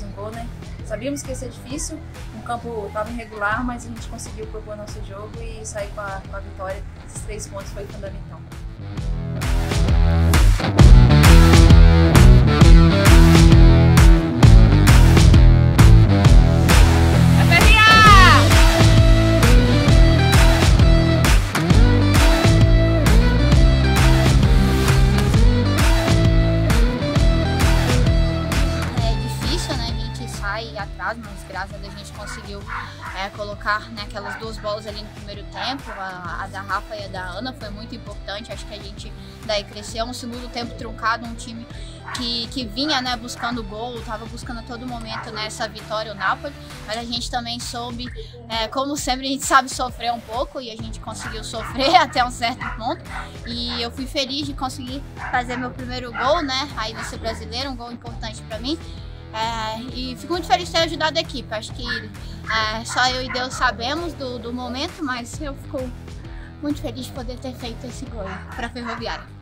fez um gol, né? Sabíamos que ia ser difícil, o campo estava irregular, mas a gente conseguiu propor nosso jogo e sair com a vitória. Esses 3 pontos foi fundamental. Atrás, mas graças a Deus a gente conseguiu colocar, né, aquelas 2 bolas ali no primeiro tempo, a da Rafa e a da Ana, foi muito importante. Acho que a gente daí cresceu. Um segundo tempo truncado, um time que vinha, né, buscando gol, estava buscando a todo momento, né, essa vitória, o Napoli, mas a gente também soube, como sempre a gente sabe sofrer um pouco, e a gente conseguiu sofrer até um certo ponto, e eu fui feliz de conseguir fazer meu primeiro gol, né, aí no brasileiro, um gol importante para mim. E fico muito feliz de ter ajudado a equipe. Acho que só eu e Deus sabemos do momento, mas eu fico muito feliz de poder ter feito esse gol para a Ferroviária.